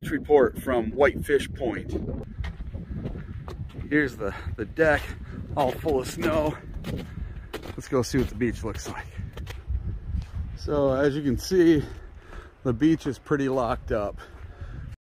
report from Whitefish Point. Here's the deck, all full of snow. Let's go see what the beach looks like. So as you can see, the beach is pretty locked up.